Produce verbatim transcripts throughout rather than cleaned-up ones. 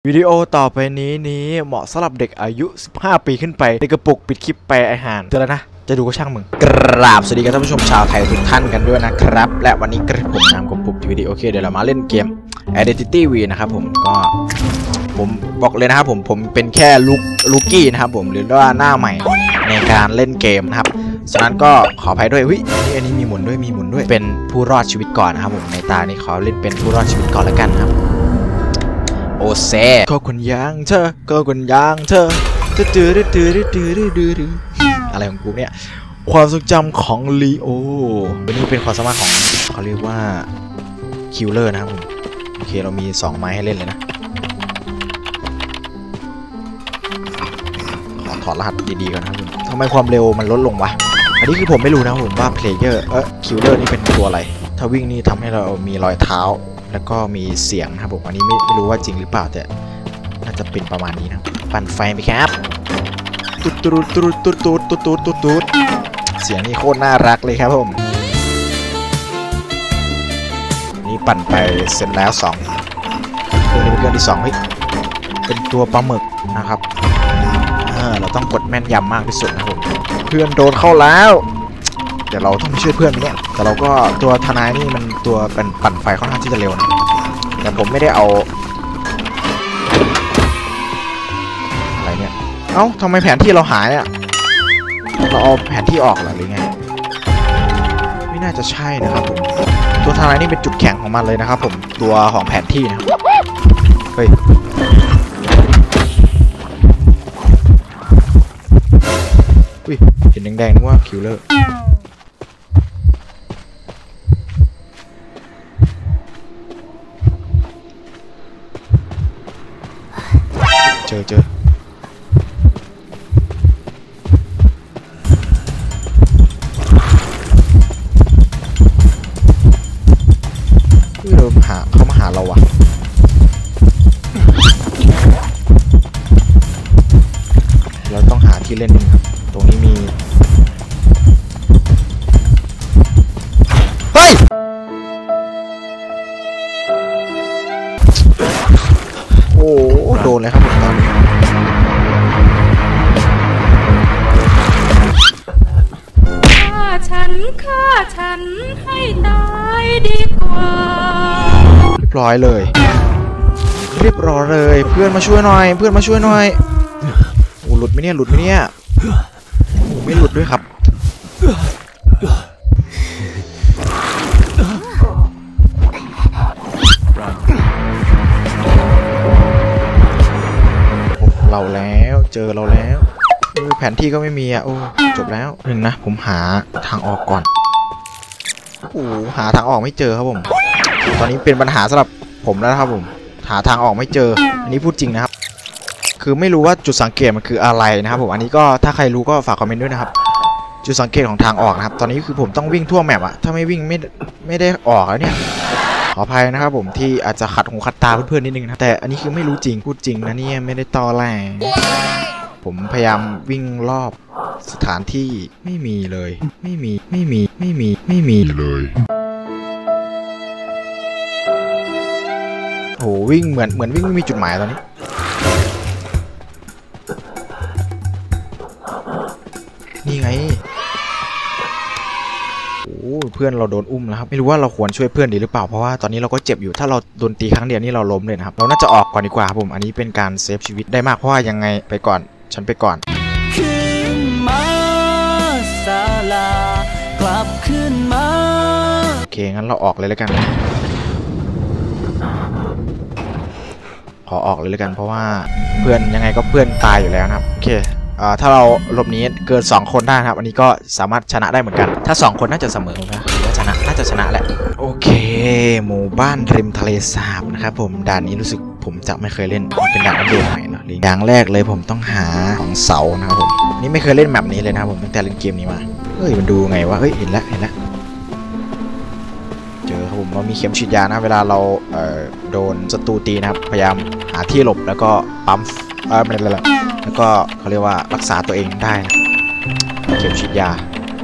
วิดีโอต่อไปนี้นี้เหมาะสำหรับเด็กอายุสิบห้าปีขึ้นไปในกระปุกปิดคลิปไปอาหารเจอแล้วนะจะดูก็ช่างมึงกราบสวัสดีกับท่านผู้ชมชาวไทยทุกท่านกันด้วยนะครับและวันนี้กระผมนำกระปุกทีวีดีโอเคเดี๋ยวเรามาเล่นเกม Identity V นะครับผมก็ผมบอกเลยนะครับผมผมเป็นแค่ลูกลูกี้นะครับผมหรือว่าหน้าใหม่ในการเล่นเกมนะครับฉะนั้นก็ขออภัยด้วยวิอันนี้มีหมุนด้วยมีหมุนด้วยเป็นผู้รอดชีวิตก่อนนะครับผมในตานี้ขอเล่นเป็นผู้รอดชีวิตก่อนแล้วกันครับโอเซ่ก็คนยางเธอก็คนยางเธอตื้อตื้อตื้อตื้อตื้อตื้อตื้ออะไรของกูเนี่ยความทรงจำของลีโอวันนี้เป็นความสามารถของเขาเรียกว่าคิลเลอร์นะครับผมโอเคเรามีสองไม้ให้เล่นเลยนะขอถอดรหัสดีๆก่อนนะครับผมทำไมความเร็วมันลดลงวะอันนี้คือผมไม่รู้นะผมว่าเพลเยอร์เออคิลเลอร์นี่เป็นตัวอะไรถ้าวิ่งนี่ทำให้เรามีรอยเท้าแล้วก็มีเสียงนะครับผมอันนี้ไม่ไม่รู้ว่าจริงหรือเปล่าแต่น่าจะเป็นประมาณนี้นะปั่นไฟไปครับตุ๊ดตุ๊ดตุ๊ดตุ๊ดตุ๊ดตุ๊ดตุ๊ดตุ๊ดตุ๊ดเสียงนี่โคตรน่ารักเลยครับผมนี่ปั่นไปเสร็จแล้วสองเครื่องนี้เป็นเครื่องที่สองเฮ้ยเป็นตัวปลาหมึกนะครับเราต้องกดแม่นยำมากที่สุดนะครับผมเพื่อนโดนเข้าแล้วเดี๋ยวเราต้องไปช่วยเพื่อนเนี่ยแต่เราก็ตัวทนายนี่มันตัวเป็นปั่นไฟค่อนข้างที่จะเร็วนะแต่ผมไม่ได้เอาอะไรเนี่ยเอ้าทำไมแผนที่เราหายอ่ะเราเอาแผนที่ออกหรือไงไม่น่าจะใช่นะครับผมตัวทนายนี่เป็นจุดแข็งของมันเลยนะครับผมตัวของแผนที่นะเฮ้ยอุ้ยเห็นแดงๆนึกว่าคิลเลอร์เจอเจอเราหาเขามาหาเราวะเราต้องหาที่เล่นนึงครับตรงนี้มีเฮ้ยโอ้โดนเลยครับผมตอนนี้ฆ่าฉันฆ่าฉันให้ตายดีกว่าเรียบร้อยเลยเรียบร้อยเลยเพื่อนมาช่วยหน่อยเพื่อนมาช่วยหน่อยโอ้หลุดไหมเนี่ยหลุดไหมเนี่ยโอ้ไม่หลุดด้วยครับเราแล้วเจอเราแล้วแผนที่ก็ไม่มีอ่ะโอ้จบแล้วหนึ่งนะผมหาทางออกก่อนโอ้หาทางออกไม่เจอครับผมตอนนี้เป็นปัญหาสำหรับผมแล้วครับผมหาทางออกไม่เจออันนี้พูดจริงนะครับคือไม่รู้ว่าจุดสังเกตมันคืออะไรนะครับผมอันนี้ก็ถ้าใครรู้ก็ฝากคอมเมนต์ด้วยนะครับจุดสังเกตของทางออกนะครับตอนนี้คือผมต้องวิ่งทั่วแมปอะถ้าไม่วิ่งไม่ไม่ได้ออกแล้วเนี่ยขออภัยนะครับผมที่อาจจะขัดหูขัดตาเพื่อนๆนิดนึงนะแต่อันนี้คือไม่รู้จริงพูดจริงนะเนี่ยไม่ได้ตอแหลผมพยายามวิ่งรอบสถานที่ไม่มีเลยไม่มีไม่มีไม่มีไม่มีเลยโอ้วิ่งเหมือนเหมือนวิ่งไม่มีจุดหมายตอนนี้นี่ไงโอ้เพื่อนเราโดนอุ้มแล้วครับไม่รู้ว่าเราควรช่วยเพื่อนดีหรือเปล่าเพราะว่าตอนนี้เราก็เจ็บอยู่ถ้าเราโดนตีครั้งเดียวนี่เราล้มเลยนะครับเราน่าจะออกก่อนดีกว่าครับผมอันนี้เป็นการเซฟชีวิตได้มากเพราะว่ายังไงไปก่อนฉันไปก่อนขึ้นมาศาลากลับขึ้นมาโอเคงั้นเราออกเลยแล้วกันขอออกเลยแล้วกันเพราะว่าเพื่อนยังไงก็เพื่อนตายอยู่แล้วนะครับโอเคถ้าเราหลบหนีเกินสองคนได้ครับอันนี้ก็สามารถชนะได้เหมือนกันถ้าสองคนน่าจะเสมอนะหรือว่าชนะน่าจะชนะแหละโอเคหมู่บ้านริมทะเลสาบนะครับผมด่านนี้รู้สึกผมจะไม่เคยเล่นเป็นด่านอัปเดตใหม่เนาะอย่างแรกเลยผมต้องหาของเสานะครับผมนี่ไม่เคยเล่นแมปนี้เลยนะครับผมตั้งแต่เล่นเกมนี้มาเฮ้ยมันดูไงวะเฮ้ยเห็นแล้วเห็นแล้วเจอครับผมว่ามีเข็มฉีดยานะเวลาเราเอ่อโดนศัตรูตีนะครับพยายามหาที่หลบแล้วก็ปั๊มเออไม่เป็นไรแล้วก็เขาเรียกว่ารักษาตัวเองได้เข็มฉีดยา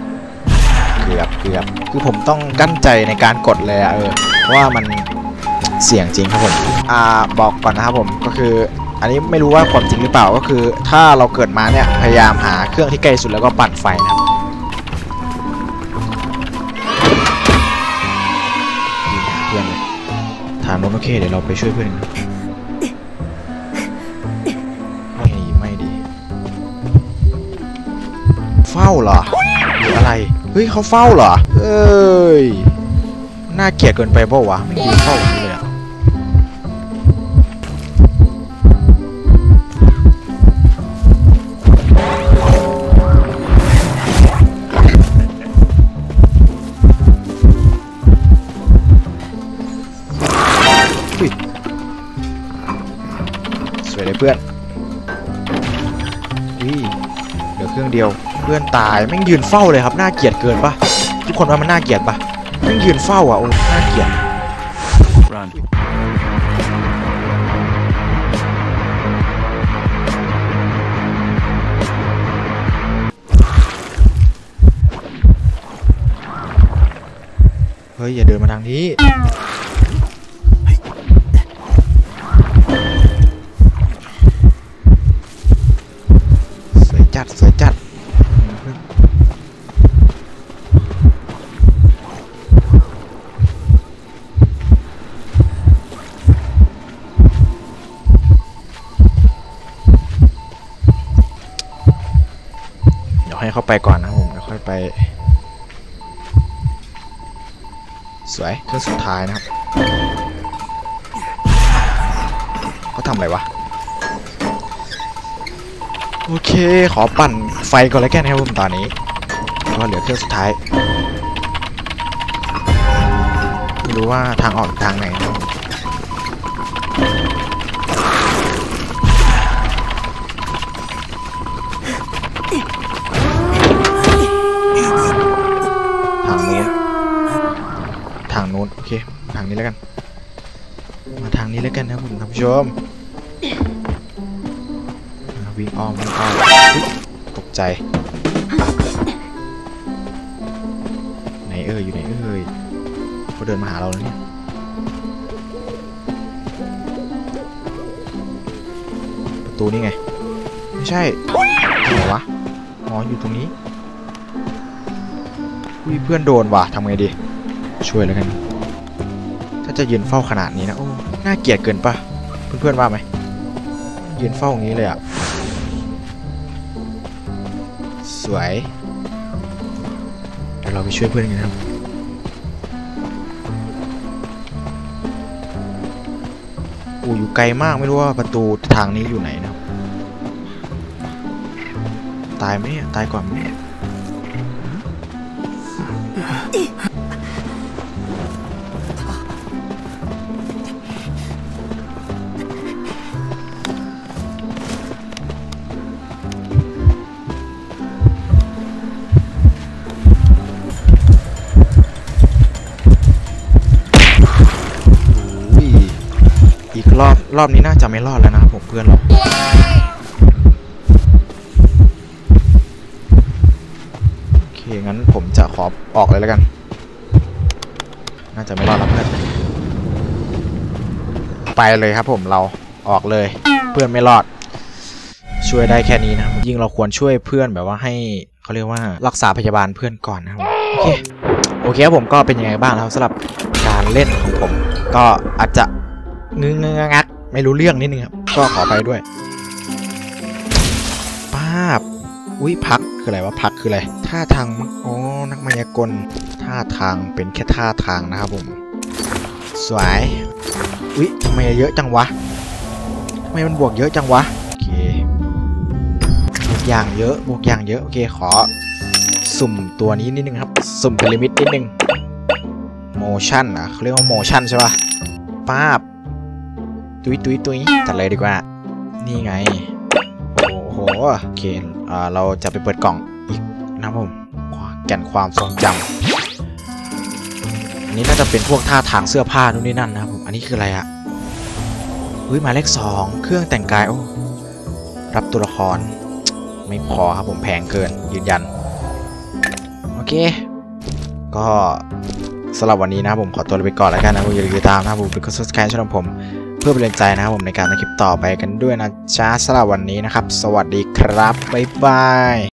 เกือบเกือบคือผมต้องกั้นใจในการกดเลยอะเออเพราะว่ามันเสี่ยงจริงครับผมอ่าบอกก่อนนะครับผมก็คืออันนี้ไม่รู้ว่าความจริงหรือเปล่าก็คือถ้าเราเกิดมาเนี่ยพยายามหาเครื่องที่ใกล้สุดแล้วก็ปั่นไฟนะครับเพื่อนเลยทางโน้นโอเคเดี๋ยวเราไปช่วยเพื่อนนะไม่ดีไม่ดีเฝ้าเหรอหรืออะไรเฮ้ยเขาเฝ้าเหรอเอ้ยน่าเกลียดเกินไปเปล่าวะไม่ยืนเฝ้าอย่างนี้เลยอะสวยเลยเพื่อนวิเหลือเครื่องเดียวเพื่อนตายแม่งยืนเฝ้าเลยครับน่าเกลียดเกินปะทุกคนว่ามันน่าเกลียดปะแม่งยืนเฝ้าอ่ะโอ้น่าเกลียด Run. เฮ้ยอย่าเดินมาทางนี้สวยจัดสวยจัดเดี๋ยวให้เข้าไปก่อนนะผมแล้วค่อยไปสวยเครื่องสุดท้ายนะครับเขาทำอะไรวะโอเคขอปั่นไฟก่อนแล้วกันนะครับผมตอนนี้ก็เหลือเครื่องสุดท้ายไม่รู้ว่าทางออกทางไหนนะทางนี้ทางนู้นโอเคทางนี้แล้วกันมาทางนี้แล้วกันนะคุณผู้ชมวิ่งอ้อมวิ่งอ้อมตกใจไหนเอ่ยอยู่ไหนเอ่ยเขาเดินมาหาเราแล้วเนี่ยประตูนี่ไงไม่ใช่ไหนวะอ๋ออยู่ตรงนี้อุ้ยเพื่อนโดนว่ะทำไงดีช่วยแล้วกันถ้าจะยืนเฝ้าขนาดนี้นะโอ้น่าเกลียดเกินปะเพื่อนๆว่าไหมยืนเฝ้าอย่างนี้เลยอ่ะสวยเดี๋ยวเราไปช่วยเพื่อนกันนะครับอู้อยู่ไกลมากไม่รู้ว่าประตูทางนี้อยู่ไหนนะตายไหมเนี่ยตายก่อนไหมอีกรอบรอบนี้น่าจะไม่รอดแล้วนะครับผมเพื่อนเราโอเคงั้นผมจะขอออกเลยแล้วกันน่าจะไม่รอดแล้วเพื่อนไปเลยครับผมเราออกเลยเพื่อนไม่รอดช่วยได้แค่นี้นะยิ่งเราควรช่วยเพื่อนแบบว่าให้เขาเรียกว่ารักษาพยาบาลเพื่อนก่อนนะครับโอเคโอเคครับผมก็เป็นยังไงบ้างครับสำหรับการเล่นของผมก็อาจจะงึงงักไม่รู้เรื่องนิดนึงครับก็ขอไปด้วยป้าบอุ้ยพักคืออะไรวะพักคืออะไรท่าทางอ๋อนักมายากลท่าทางเป็นแค่ท่าทางนะครับผมสวยอุ้ยทำไมเยอะจังวะทำไมมันบวกเยอะจังวะโอเคบวกอย่างเยอะบวกอย่างเยอะโอเคขอสุ่มตัวนี้นิดนึงครับสุ่มเป็นลิมิตนิดนึงโมชั่นอ่ะเขาเรียกว่าโมชั่นใช่ป่ะป้าบตุยตุยตุยจัดเลยดีกว่านี่ไงโอ้โหโอเคอ่าเราจะไปเปิดกล่องอีกนะครับผมแก่นความทรงจำอันนี้น่าจะเป็นพวกท่าทางเสื้อผ้านู่นนี่นั่นนะครับผมอันนี้คืออะไรอะเฮ้ยหมายเลขสองเครื่องแต่งกายโอ้รับตัวละครไม่พอครับผมแพงเกินยืนยันโอเคก็สำหรับวันนี้นะครับผมขอตัวไปก่อนแล้วกันนะผมอย่าลืมติดตามนะครับผมเป็นกด ซับสไครบ์ ช่องผมเพื่อเป็นแรงใจนะครับผมในการทำคลิปต่อไปกันด้วยนะจ๊ะสำหรับวันนี้นะครับสวัสดีครับบ๊ายบาย